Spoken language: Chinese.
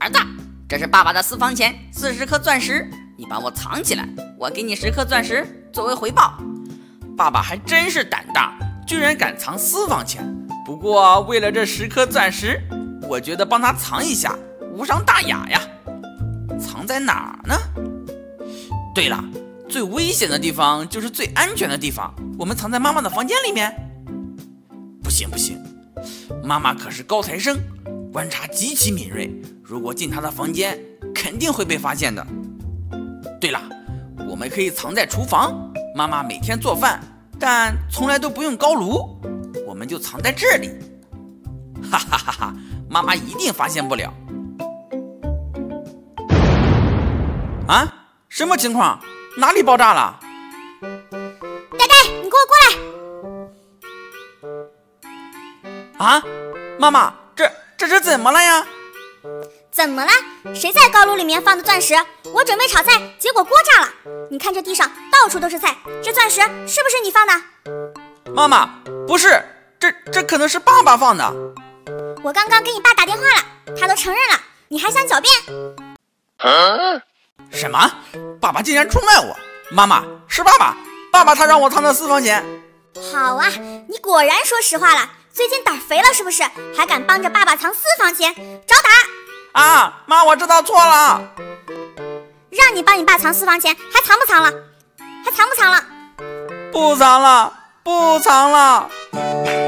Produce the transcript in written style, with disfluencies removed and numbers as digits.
儿子，这是爸爸的私房钱，40颗钻石，你帮我藏起来，我给你10颗钻石作为回报。 爸爸还真是胆大，居然敢藏私房钱。不过为了这10颗钻石，我觉得帮他藏一下无伤大雅呀。藏在哪儿呢？对了，最危险的地方就是最安全的地方，我们藏在妈妈的房间里面。不行不行，妈妈可是高材生，观察极其敏锐，如果进她的房间肯定会被发现的。对了，我们可以藏在厨房，妈妈每天做饭，但从来都不用高炉，我们就藏在这里。哈哈哈哈，妈妈一定发现不了。啊，什么情况？哪里爆炸了？ 呆呆，你给我过来！啊，妈妈，这是怎么了呀？ 怎么了？谁在高炉里面放的钻石？我准备炒菜，结果锅炸了。你看这地上到处都是菜，这钻石是不是你放的？ 妈妈，不是，这可能是爸爸放的。 我刚刚给你爸打电话了，他都承认了，你还想狡辩？ 什么？爸爸竟然出卖我！妈妈，是爸爸他让我藏的私房钱。 好啊，你果然说实话了，最近胆肥了是不是？还敢帮着爸爸藏私房钱，找打！ 啊，妈，我知道错了。 让你帮你爸藏私房钱，还藏不藏了？还藏不藏了？ 不藏了，不藏了。